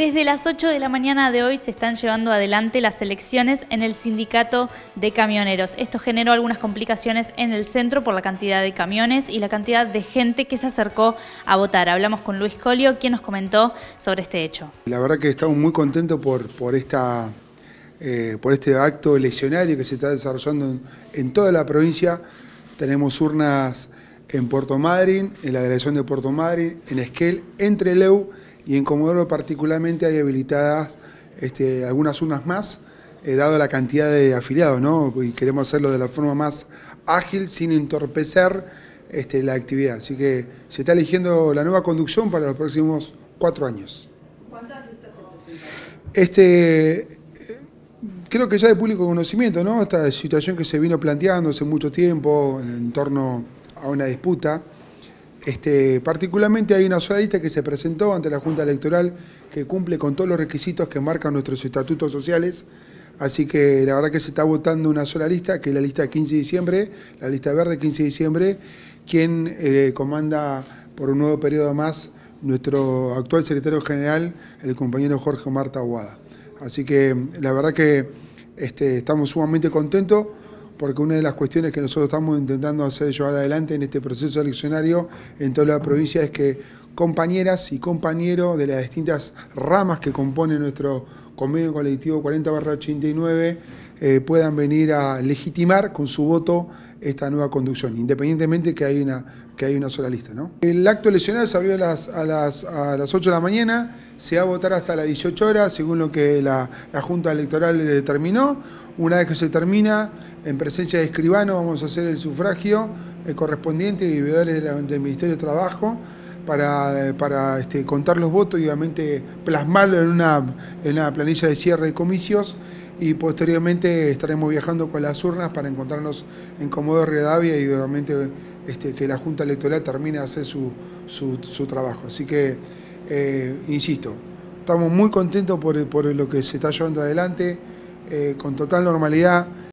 Desde las 8 de la mañana de hoy se están llevando adelante las elecciones en el sindicato de camioneros. Esto generó algunas complicaciones en el centro por la cantidad de camiones y la cantidad de gente que se acercó a votar. Hablamos con Luis Colio, quien nos comentó sobre este hecho. La verdad que estamos muy contentos por este acto eleccionario que se está desarrollando en toda la provincia. Tenemos urnas en Puerto Madryn, en la delegación de Puerto Madryn, en Esquel, en Trelew y en Comodoro particularmente hay habilitadas algunas urnas más, dado la cantidad de afiliados, ¿no? Y queremos hacerlo de la forma más ágil, sin entorpecer la actividad. Así que se está eligiendo la nueva conducción para los próximos 4 años. ¿Cuántas listas se presentan? Creo que ya de público conocimiento, ¿no? Esta situación que se vino planteando hace mucho tiempo en torno a una disputa. Particularmente hay una sola lista que se presentó ante la Junta Electoral que cumple con todos los requisitos que marcan nuestros estatutos sociales. Así que la verdad que se está votando una sola lista, que es la lista de 15 de diciembre, la lista verde 15 de diciembre, quien comanda por un nuevo periodo más nuestro actual secretario general, el compañero Jorge Omar Taboada. Así que la verdad que estamos sumamente contentos porque una de las cuestiones que nosotros estamos intentando hacer llevar adelante en este proceso eleccionario en toda la provincia es que compañeras y compañeros de las distintas ramas que componen nuestro convenio colectivo 40/89 puedan venir a legitimar con su voto esta nueva conducción, independientemente que hay una sola lista, ¿no? El acto eleccionario se abrió a las 8 de la mañana, se va a votar hasta las 18 horas, según lo que la Junta Electoral determinó. Una vez que se termina, en presencia de escribano, vamos a hacer el sufragio correspondiente y vividores del Ministerio de Trabajo para contar los votos y obviamente plasmarlo en una planilla de cierre de comicios, y posteriormente estaremos viajando con las urnas para encontrarnos en Comodoro Rivadavia y obviamente que la Junta Electoral termine de hacer su trabajo. Así que, insisto, estamos muy contentos por lo que se está llevando adelante, con total normalidad.